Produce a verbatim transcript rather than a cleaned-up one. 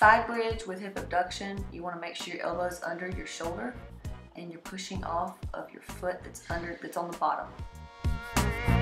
side bridge with hip abduction, you want to make sure your elbow is under your shoulder and you're pushing off of your foot that's under, that's on the bottom.